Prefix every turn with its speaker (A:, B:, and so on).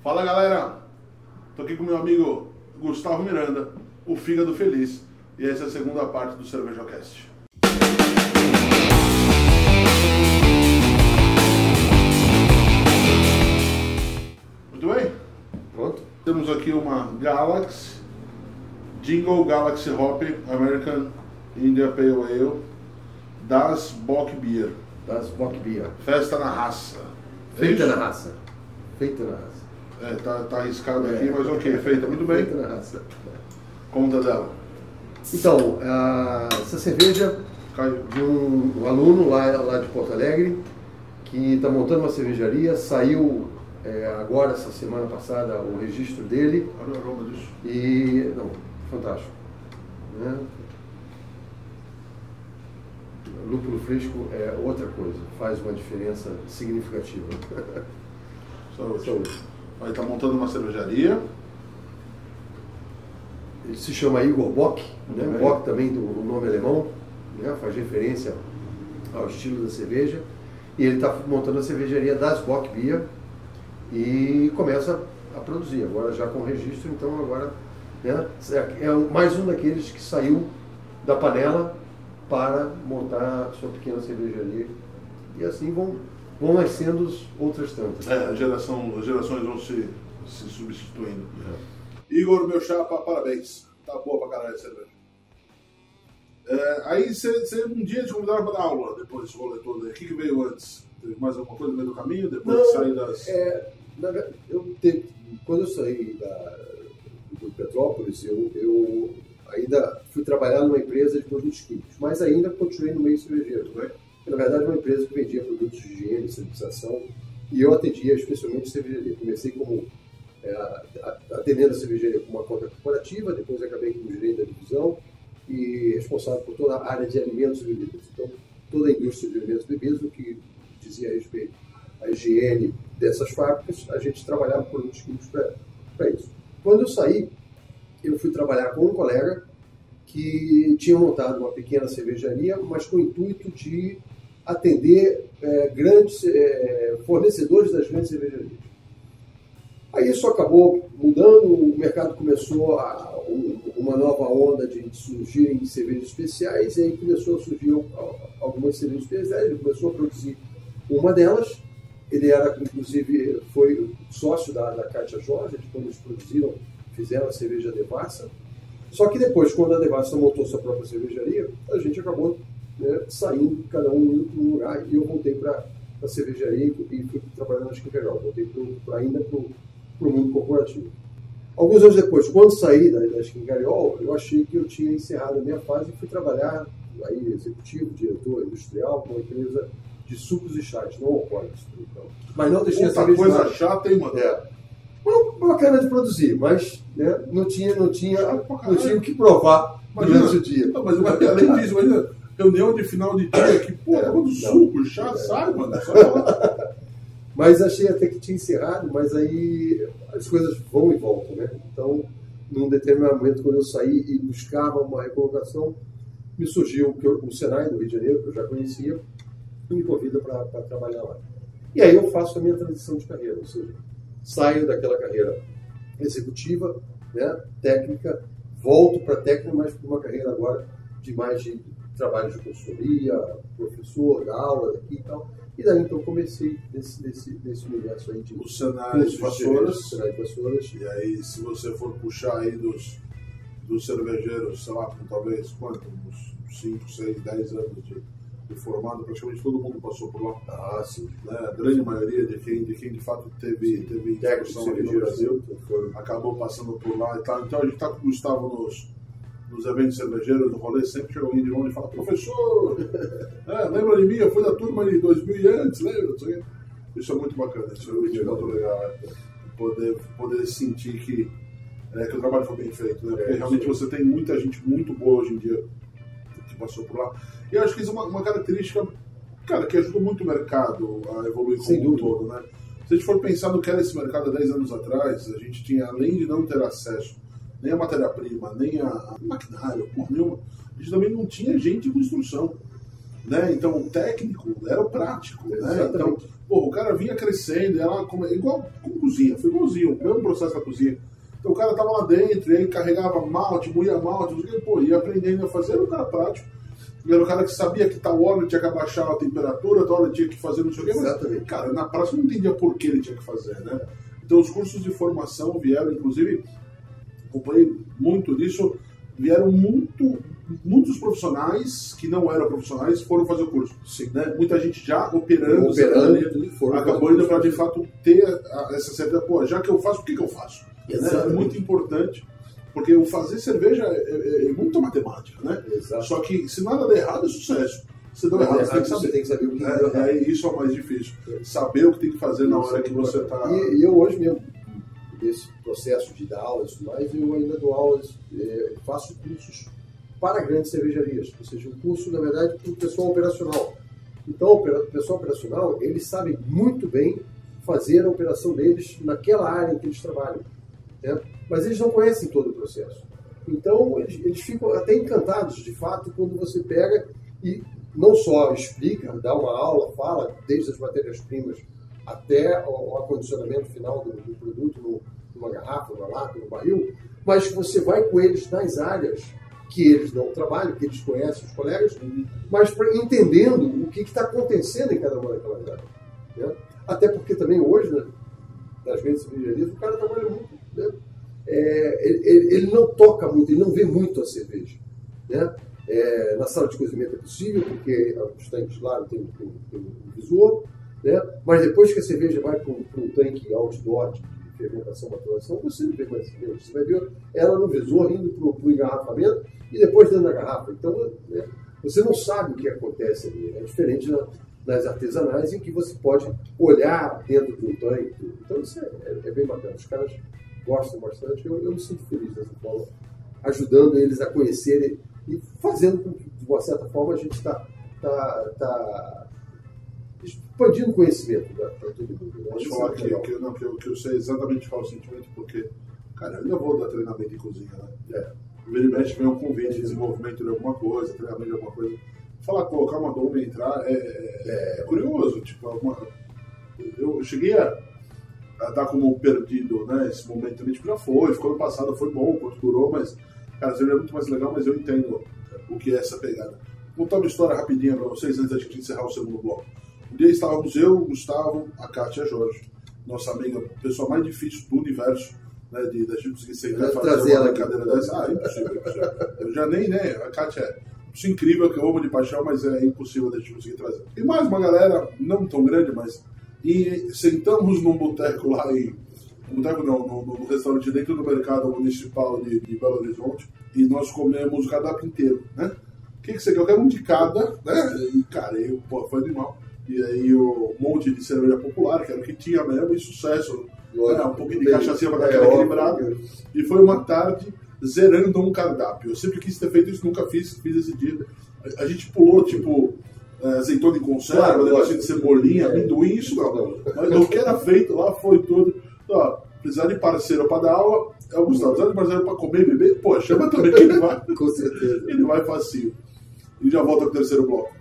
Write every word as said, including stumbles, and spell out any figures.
A: Fala galera, tô aqui com meu amigo Gustavo Miranda, o Fígado Feliz, e essa é a segunda parte do CervejaCast. Muito bem?
B: Pronto.
A: Temos aqui uma Galaxy, Jingle Galaxy Hop American India Pale Ale, das Bock Beer.
B: Das Bock Beer.
A: Festa na raça.
B: Feita
A: É
B: na raça. Feita na raça.
A: É, tá, tá arriscado
B: É.
A: aqui, mas ok, feita muito bem.
B: Feita na raça.
A: Conta dela.
B: Então, a- essa cerveja
A: Caio.
B: de um, um aluno lá, lá de Porto Alegre, que está montando uma cervejaria, saiu é, agora, essa semana passada, o registro dele.
A: Olha o aroma disso.
B: E, não, fantástico. Né? Lúpulo fresco é outra coisa, faz uma diferença significativa.
A: Saúde.
B: Saúde.
A: Aí tá montando uma cervejaria.
B: Ele se chama Igor Bock, né?
A: Muito bem.
B: Bock também do o nome alemão, né? Faz referência ao estilo da cerveja. E ele está montando a cervejaria das Bock Beer e começa a produzir, agora já com registro, então agora, né? É mais um daqueles que saiu da panela para montar sua pequena cervejaria. E assim vão, vão nascendo outras tantas.
A: É, a geração, as gerações vão se, se substituindo. Igor, meu chapa, parabéns. Tá boa pra caralho a cerveja. É, aí você um dia te convidaram para dar aula depois desse rolê todo aí. O que, que veio antes? Teve mais alguma coisa no meio do caminho? Depois de sair das.
B: É, na verdade, eu te, quando eu saí da, do Petrópolis, eu, eu ainda fui trabalhar numa empresa de produtos químicos, mas ainda continuei no meio cervejeiro. Né? Na verdade, uma empresa que vendia produtos de higiene, sanitização, e eu atendia especialmente cervejaria. Comecei como é, atendendo a cervejaria com uma conta corporativa, depois acabei como gerente da divisão e responsável por toda a área de alimentos e bebidas. Então, toda a indústria de alimentos e bebidas, o que dizia a respeito à higiene dessas fábricas, a gente trabalhava com produtos químicos para isso. Quando eu saí, eu fui trabalhar com um colega que tinha montado uma pequena cervejaria, mas com o intuito de atender é, grandes é, fornecedores das grandes cervejarias. Aí isso acabou mudando, o mercado começou a, um, uma nova onda de surgirem cervejas especiais, e aí começou a surgir algumas cervejas especiais, ele começou a produzir uma delas. Ele era, inclusive, foi sócio da, da Cátia Jorge, quando eles produziram, fizeram a cerveja Devassa. Só que depois, quando a Devassa montou sua própria cervejaria, a gente acabou, né, saindo, cada um indo para um lugar, e eu voltei para a cervejaria e fui trabalhar na Skinkerol. Voltei pro, pro, ainda para o mundo corporativo. Alguns anos depois, quando saí da, da Skinkerol, eu achei que eu tinha encerrado a minha fase e fui trabalhar, aí, executivo, diretor industrial, com uma empresa de sucos e chás, não alcoólicos. Então. Mas não deixei essa
A: coisa nada. Chata, hein, mano?
B: É. Bacana de produzir, mas, né, não tinha, não tinha, não tinha o que provar durante o dia.
A: Não, mas além disso, imagina, reunião de final de dia que, pô, é, do suco, chá, é. Sai, mano. Só
B: mas achei até que tinha encerrado, mas aí as coisas vão e voltam, né? Então, num determinado momento, quando eu saí e buscava uma recolocação, me surgiu o Senai do Rio de Janeiro, que eu já conhecia, e me convida para trabalhar lá. E aí eu faço a minha transição de carreira, ou seja, saio daquela carreira executiva, né, técnica, volto para a técnica, mas para uma carreira agora de mais de trabalho de consultoria, professor, da aula daqui e tal. E daí então comecei nesse, nesse, nesse universo aí de
A: o Senai de Vassouras.
B: Senai de Vassouras.
A: E aí, se você for puxar aí dos, dos cervejeiros, sei lá, talvez quanto? Uns cinco, seis, dez anos de, de formado, praticamente todo mundo passou por lá.
B: Ah, sim.
A: Né? A grande maioria de quem de, quem de fato teve, teve instrução aqui no Brasil acabou passando por lá e tal. Então a gente está com o Gustavo nos, nos eventos cervejeiros, no rolê, sempre chega alguém de longe e fala: professor, é, lembra de mim? Eu fui da turma de dois mil e antes, lembra? Isso é muito bacana, isso é muito, muito legal. É, poder, poder sentir que, é, que o trabalho foi bem feito, né? Porque é, realmente você tem muita gente muito boa hoje em dia que passou por lá. E eu acho que isso é uma, uma característica, cara, que ajuda muito o mercado a evoluir como um todo, né? Se a gente for pensar no que era esse mercado há dez anos atrás, a gente tinha, além de não ter acesso nem a matéria-prima, nem a, a maquinário, por nenhuma, a gente também não tinha gente com instrução. né? Então o técnico era o prático, né? Então, pô, o cara vinha crescendo, era igual com cozinha, foi igualzinho, o mesmo processo da cozinha. Então o cara tava lá dentro, e aí carregava malte, moía malte, pô, ia aprendendo a fazer, era um cara prático. Era o cara que sabia que tal hora ele tinha que abaixar a temperatura, tal hora ele tinha que fazer não sei o quê, mas, cara, na prática não entendia por que ele tinha que fazer, né? Então os cursos de formação vieram, inclusive, acompanhei muito disso, vieram muito, muitos profissionais que não eram profissionais foram fazer o curso. Sim. Né? Muita gente já operando,
B: operando
A: acabou indo para, de fato, ter essa certeza, pô, já que eu faço, por que, que eu faço? Né? É muito importante. Porque o fazer cerveja é, é, é muito matemática, né? Exato. Só que se nada der errado, é sucesso. Se der errado, você tem que saber.
B: Você tem que saber o que
A: é, é, é isso é o mais difícil. É. Saber o que tem que fazer na hora que você está...
B: E, e eu hoje mesmo, nesse processo de dar aulas e tudo mais, eu ainda dou aulas, é, faço cursos para grandes cervejarias. Ou seja, um curso, na verdade, para o pessoal operacional. Então, o pessoal operacional, eles sabem muito bem fazer a operação deles naquela área em que eles trabalham. Né? Mas eles não conhecem todo o processo. Então, eles, eles ficam até encantados, de fato, quando você pega e não só explica, dá uma aula, fala desde as matérias-primas até o, o acondicionamento final do, do produto no, numa garrafa, numa lata, no barril, mas você vai com eles nas áreas que eles não trabalham, que eles conhecem, os colegas, mas pra, entendendo o que está acontecendo em cada uma daquelas áreas. Né? Até porque também hoje, né, nas grandes cervejarias, o cara trabalha muito, né? É, ele, ele não toca muito, ele não vê muito a cerveja. Né? É, na sala de cozimento é possível, porque os tanques lá tem, tem, tem um visor, né? Mas depois que a cerveja vai para um tanque outdoor de fermentação, maturação, você não vê mais cerveja. Você vai ver ela no visor indo para o engarrafamento e depois dentro da garrafa. Então, né, você não sabe o que acontece ali. É diferente na, nas artesanais, em que você pode olhar dentro de um tanque. Então, isso é, é, é bem bacana. Os caras gostam bastante, eu, eu me sinto feliz dessa forma, ajudando eles a conhecerem e fazendo com que, de uma certa forma, a gente está tá, tá expandindo conhecimento para todo mundo. Né?
A: Posso falar que, que, não, que, eu, que eu sei exatamente qual é o sentimento, porque, cara, eu ainda vou dar treinamento em cozinha, né? É. Vira e mexe, vem um convite de desenvolvimento de alguma coisa, treinamento de alguma coisa. Falar, colocar uma doma e entrar é, é, é curioso, tipo, alguma... eu cheguei a a dar como perdido, né, esse momento ali, tipo, já foi, ficou no passado, foi bom, quanto durou, mas, cara, seria muito mais legal, mas eu entendo o que é essa pegada. Vou contar uma história rapidinha para vocês, antes da gente encerrar o segundo bloco. Um dia estávamos eu, o Gustavo, a Kátia e a Jorge, nossa amiga, a pessoa mais difícil do universo, né, de, da gente conseguir sentar e fazer uma brincadeira dessa. Ah, impossível, impossível. Eu já nem, né, a Kátia é isso incrível, que eu amo de paixão, mas é impossível da gente conseguir trazer. E mais uma galera, não tão grande, mas... E sentamos num boteco lá em... No boteco não, no, no restaurante dentro do mercado municipal de, de Belo Horizonte. E nós comemos o cardápio inteiro, né? O que, que você quer? Eu quero um de cada, né? E, cara, eu, pô, foi animal. E aí o um monte de cerveja popular, que era o que tinha mesmo, e sucesso. Né? Um pouquinho de cachaça para dar aquela equilibrada. E foi uma tarde zerando um cardápio. Eu sempre quis ter feito isso, nunca fiz, fiz esse dia. A, a gente pulou, tipo... azeitona em conserva, claro, negócio de cebolinha, é. amendoim, isso não. Mas o que era feito lá foi tudo. Então, ó, precisar de parceiro para dar aula, é o Gustavo. Precisar de parceiro para comer e beber, pô, chama também que ele vai.
B: Com certeza.
A: Ele vai facinho. E já volta pro terceiro bloco.